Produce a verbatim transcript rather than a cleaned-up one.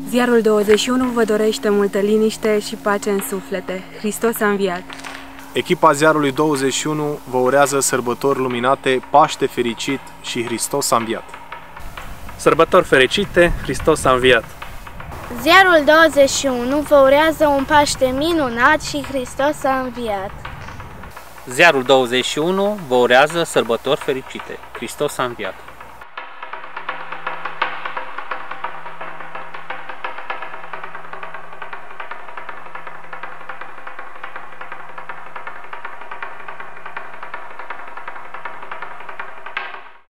Ziarul douăzeci și unu vă dorește multă liniște și pace în suflete. Hristos a înviat! Echipa Ziarului douăzeci și unu vă urează sărbători luminate, Paște fericit și Hristos a înviat! Sărbători fericite, Hristos a înviat! Ziarul douăzeci și unu vă urează un Paște minunat și Hristos a înviat! Ziarul douăzeci și unu vă urează sărbători fericite, Hristos a înviat!